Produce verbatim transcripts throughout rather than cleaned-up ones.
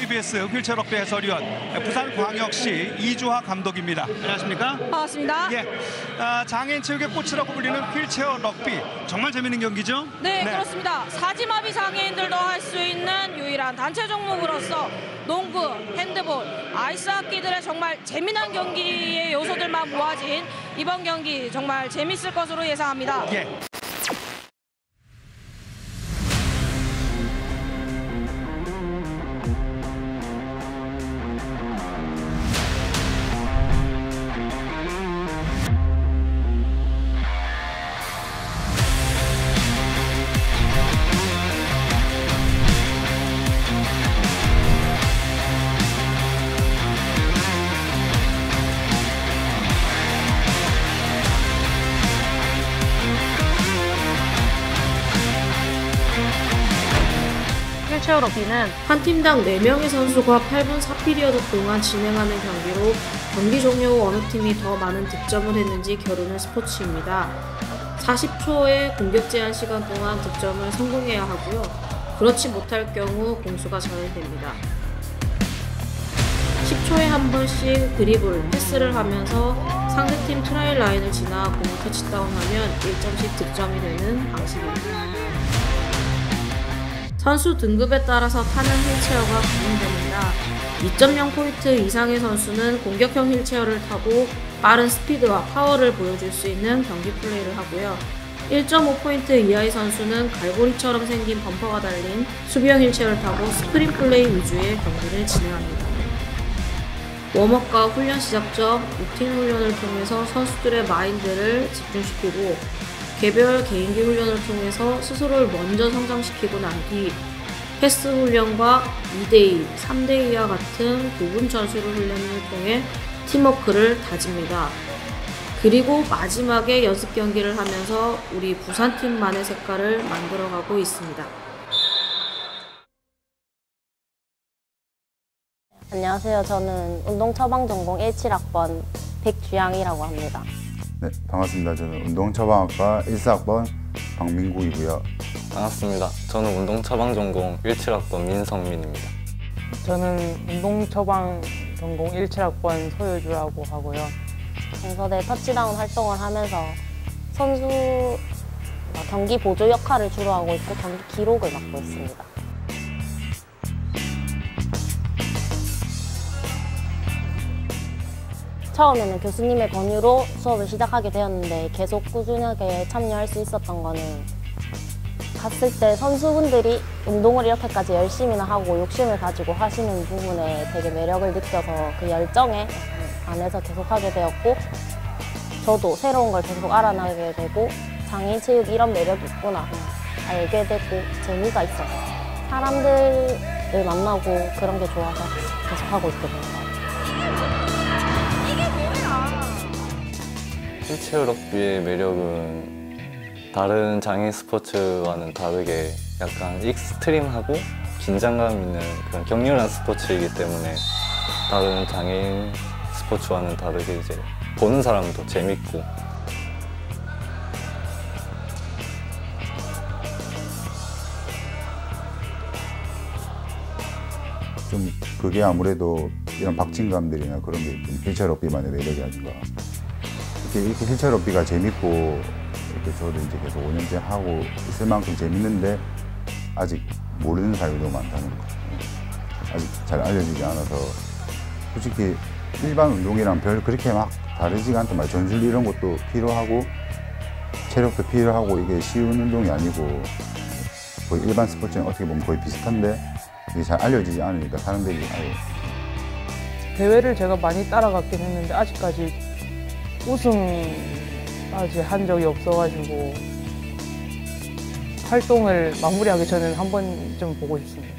케이비에스 휠체어 럭비 해설위원 부산광역시 이주하 감독입니다. 안녕하십니까? 반갑습니다. 예, 아, 장애인 체육의 꽃이라고 불리는 휠체어 럭비 정말 재밌는 경기죠? 네, 네. 그렇습니다. 사지마비 장애인들도 할 수 있는 유일한 단체 종목으로서 농구, 핸드볼, 아이스하키들의 정말 재미난 경기의 요소들만 모아진 이번 경기 정말 재밌을 것으로 예상합니다. 예. 휠체어 럭비는 한 팀당 네 명의 선수가 팔 분 사 피리어드 동안 진행하는 경기로 경기 종료 후 어느 팀이 더 많은 득점을 했는지 겨루는 스포츠입니다. 사십 초의 공격 제한 시간 동안 득점을 성공해야 하고요. 그렇지 못할 경우 공수가 정해됩니다. 십 초에 한 번씩 드리블, 패스를 하면서 상대팀 트라이 라인을 지나 공을 터치다운하면 일 점씩 득점이 되는 방식입니다. 선수 등급에 따라서 타는 휠체어가 구분됩니다. 이 점 영 포인트 이상의 선수는 공격형 휠체어를 타고 빠른 스피드와 파워를 보여줄 수 있는 경기 플레이를 하고요. 일 점 오 포인트 이하의 선수는 갈고리처럼 생긴 범퍼가 달린 수비형 휠체어를 타고 스프린 플레이 위주의 경기를 진행합니다. 웜업과 훈련 시작 전 루틴 훈련을 통해서 선수들의 마인드를 집중시키고 개별 개인기 훈련을 통해서 스스로를 먼저 성장시키고 난 뒤 패스 훈련과 이 대 이, 삼 대 이와 같은 구분 전술 훈련을 통해 팀워크를 다집니다. 그리고 마지막에 연습 경기를 하면서 우리 부산팀만의 색깔을 만들어가고 있습니다. 안녕하세요. 저는 운동처방전공 십칠 학번 백주양이라고 합니다. 네, 반갑습니다. 저는 운동처방학과 일 사 학번 박민국이고요. 반갑습니다. 저는 운동처방전공 십칠 학번 민성민입니다. 저는 운동처방 전공 십칠 학번 소유주라고 하고요. 동서대 터치다운 활동을 하면서 선수 경기 보조 역할을 주로 하고 있고 경기 기록을 맡고 있습니다. 처음에는 교수님의 권유로 수업을 시작하게 되었는데 계속 꾸준하게 참여할 수 있었던 거는 갔을 때 선수분들이 운동을 이렇게까지 열심히나 하고 욕심을 가지고 하시는 부분에 되게 매력을 느껴서 그 열정에 안에서 계속하게 되었고 저도 새로운 걸 계속 알아나게 되고 장애인 체육 이런 매력이 있구나 알게 되고 재미가 있어서 사람들을 만나고 그런 게 좋아서 계속하고 있게 된 것 같아요. 휠체어 럭비의 매력은 다른 장애인 스포츠와는 다르게 약간 익스트림하고 긴장감 있는 그런 격렬한 스포츠이기 때문에 다른 장애인 스포츠와는 다르게 이제 보는 사람도 재밌고 좀 그게 아무래도 이런 박진감들이나 그런 게 좀 휠체어 럭비만의 매력이 아닌가. 이렇게, 이렇게 휠체어 럭비가 재밌고 이렇게 저도 이제 계속 오 년째 하고 있을 만큼 재밌는데 아직 모르는 사람이 너무 많다는 거. 아직 잘 알려지지 않아서 솔직히 일반 운동이랑 별 그렇게 막 다르지가 않단 말이에요. 전술 이런 것도 필요하고 체력도 필요하고 이게 쉬운 운동이 아니고 거의 일반 스포츠는 어떻게 보면 거의 비슷한데 이게 잘 알려지지 않으니까 사람들이 아예 대회를 제가 많이 따라갔긴 했는데 아직까지 우승까지 한 적이 없어가지고 활동을 마무리하기 전에는 한 번쯤 보고 싶습니다.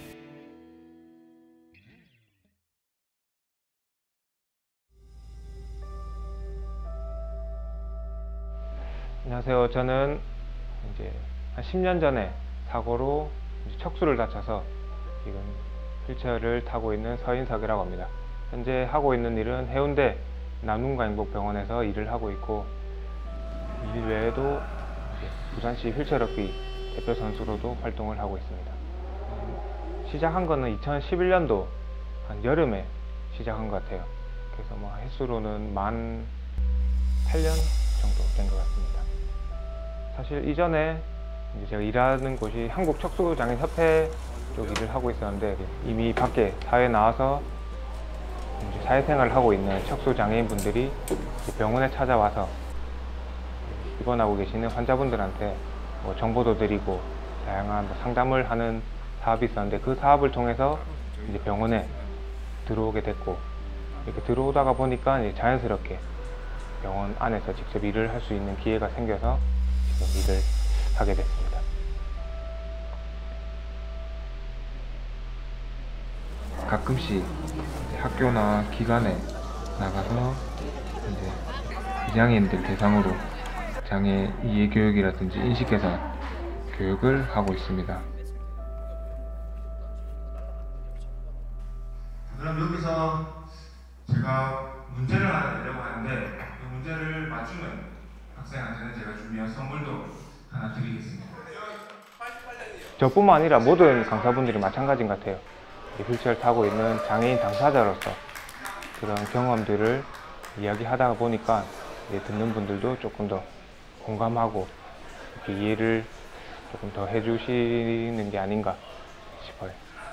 안녕하세요. 저는 이제 한 십 년 전에 사고로 척수를 다쳐서 지금 휠체어를 타고 있는 서인석이라고 합니다. 현재 하고 있는 일은 해운대 남문과행복병원에서 일을 하고 있고 일 외에도 부산시 휠체어 럭비 대표 선수로도 활동을 하고 있습니다. 시작한 거는 이천십일 년도 한 여름에 시작한 것 같아요. 그래서 뭐 횟수로는 만 팔 년 정도 된 것 같습니다. 사실 이전에 이제 제가 일하는 곳이 한국 척수장애인협회 쪽 일을 하고 있었는데, 이미 밖에 사회에 나와서 이제 사회생활을 하고 있는 척수장애인분들이 병원에 찾아와서 입원하고 계시는 환자분들한테 뭐 정보도 드리고 다양한 뭐 상담을 하는 사업이 있었는데, 그 사업을 통해서 이제 병원에 들어오게 됐고, 이렇게 들어오다가 보니까 이제 자연스럽게 병원 안에서 직접 일을 할 수 있는 기회가 생겨서 지금 일을 하게 됐습니다. 가끔씩 학교나 기관에 나가서 이제 비장애인들 대상으로 장애 이해 교육이라든지 인식 개선 교육을 하고 있습니다. 그럼 여기서 제가 문제를 하나 내려고 하는데, 그 문제를 맞추면 학생한테는 제가 준비한 선물도 하나 드리겠습니다. 저뿐만 아니라 모든 강사분들이 마찬가지인 것 같아요. 휠체어를 타고 있는 장애인 당사자로서 그런 경험들을 이야기하다 보니까 듣는 분들도 조금 더 공감하고 이렇게 이해를 조금 더 해주시는 게 아닌가 싶어요.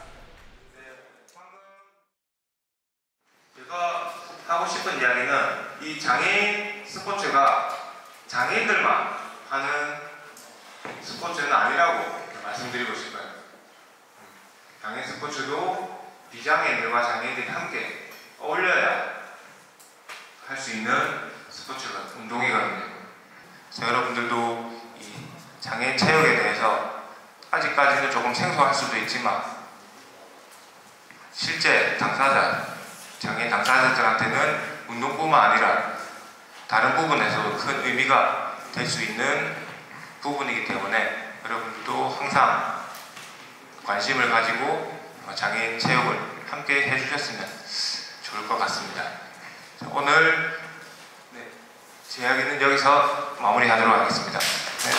제가 하고 싶은 이야기는 이 장애인 스포츠가 장애인들만 하는 스포츠는 아니라고 말씀드리고 싶어요. 장애인 스포츠도 비장애인들과 장애인들이 함께 어울려야 할 수 있는 스포츠가 운동이거든요. 그래서 여러분들도 이 장애인 체육에 대해서 아직까지는 조금 생소할 수도 있지만, 실제 당사자, 장애인 당사자들한테는 운동뿐만 아니라 다른 부분에서도 큰 의미가 될 수 있는 부분이기 때문에 여러분들도 항상 관심을 가지고 장애인 체육을 함께 해주셨으면 좋을 것 같습니다. 오늘 네, 제 이야기는 여기서 마무리하도록 하겠습니다. 네.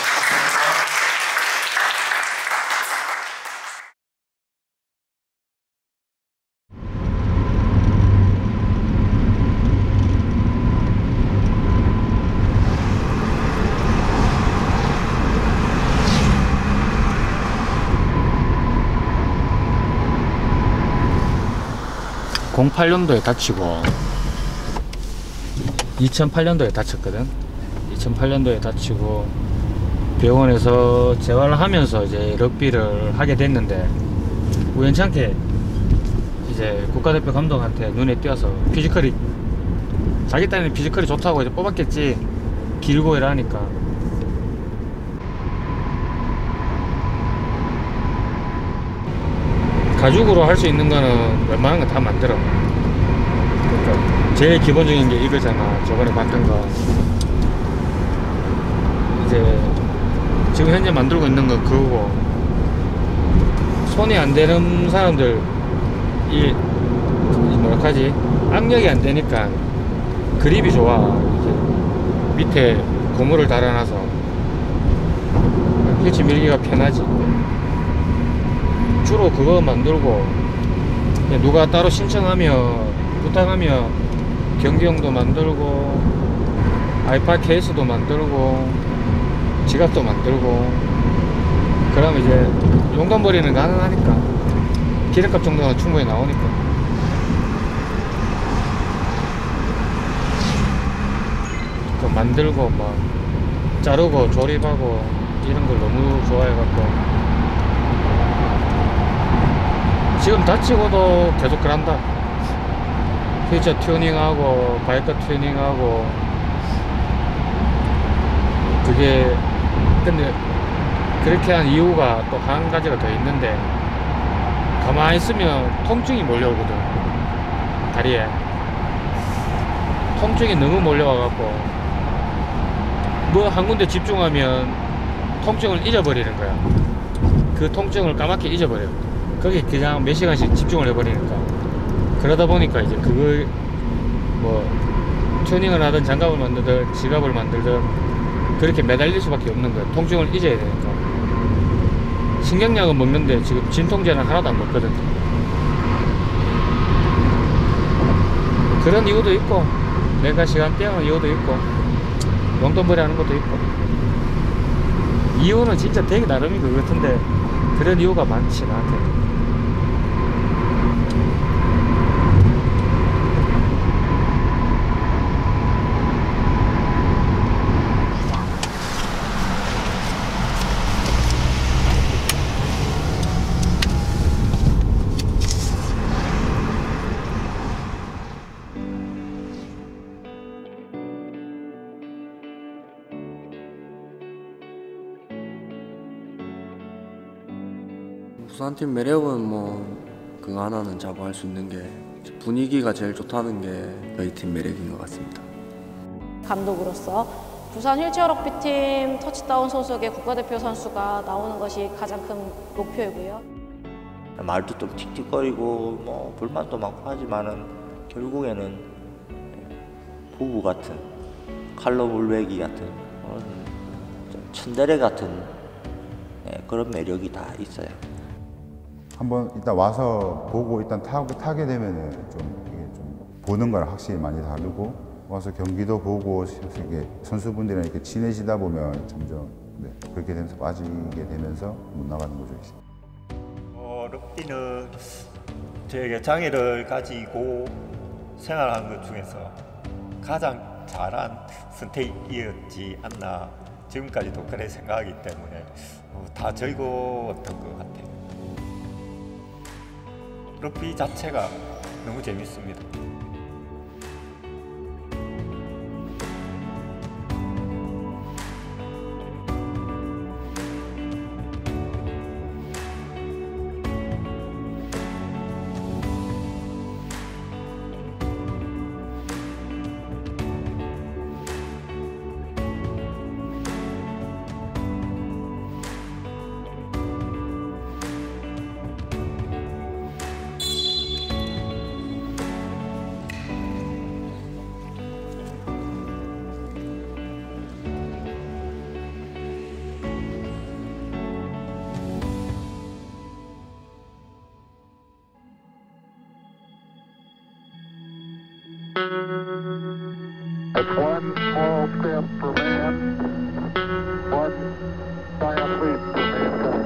공팔 년도에 다치고 이천팔 년도에 다쳤거든. 이천팔 년도에 다치고 병원에서 재활을 하면서 이제 럭비를 하게 됐는데, 우연찮게 이제 국가대표 감독한테 눈에 띄어서 피지컬이, 자기 딴에는 피지컬이 좋다고 이제 뽑았겠지, 길고 이러니까. 가죽으로 할 수 있는 거는 웬만한 거 다 만들어. 그러니까 제일 기본적인 게 이거잖아. 저번에 봤던 거. 이제 지금 현재 만들고 있는 건 그거고, 손이 안 되는 사람들, 이 뭐라 하지, 악력이 안 되니까 그립이 좋아. 이제 밑에 고무를 달아놔서 휠체 밀기가 편하지. 주로 그거 만들고, 누가 따로 신청하면, 부탁하면 경기용도 만들고, 아이팟 케이스도 만들고, 지갑도 만들고, 그러면 이제 용돈벌이는 가능하니까, 기름값 정도는 충분히 나오니까. 그 만들고 막 자르고 조립하고 이런 걸 너무 좋아해갖고, 지금 다치고도 계속 그런다. 휠체어 튜닝하고 바이크 튜닝하고. 그게 근데 그렇게 한 이유가 또 한 가지가 더 있는데, 가만히 있으면 통증이 몰려오거든. 다리에 통증이 너무 몰려와갖고 뭐 한 군데 집중하면 통증을 잊어버리는 거야. 그 통증을 까맣게 잊어버려. 거기 그냥 몇 시간씩 집중을 해버리니까. 그러다 보니까 이제 그걸 뭐 튜닝을 하든 장갑을 만들든 지갑을 만들든 그렇게 매달릴 수밖에 없는 거야. 통증을 잊어야 되니까. 신경약은 먹는데 지금 진통제는 하나도 안 먹거든. 그런 이유도 있고 내가 시간 때우는 이유도 있고 용돈벌이 하는 것도 있고 이유는 진짜 되게 나름인 것 같은데 그런 이유가 많지 나한테. 부산팀 매력은 뭐 그거 하나는 자부할 수 있는 게 분위기가 제일 좋다는 게 저희 팀 매력인 것 같습니다. 감독으로서 부산 휠체어 럭비팀 터치다운 소속의 국가대표 선수가 나오는 것이 가장 큰 목표이고요. 말도 좀 틱틱거리고 뭐 불만도 많고 하지만은 결국에는 부부 같은 칼로 물베기 같은 그런 좀 츤데레 같은 그런 매력이 다 있어요. 한번 일단 와서 보고 일단 타고 타게 되면은 좀 이게 좀 보는 거랑 확실히 많이 다르고 와서 경기도 보고 이렇게 선수분들이랑 이렇게 친해지다 보면 점점 네, 그렇게 되면서 빠지게 되면서 못 나가는 거죠. 이제. 어, 럭비는 저에게 장애를 가지고 생활한 것 중에서 가장 잘한 선택이었지 않나 지금까지도 그래 생각하기 때문에 어, 다 즐거웠던 것 같아요. 럭비 자체가 너무 재밌습니다. It's one small step for man, one giant leap for mankind.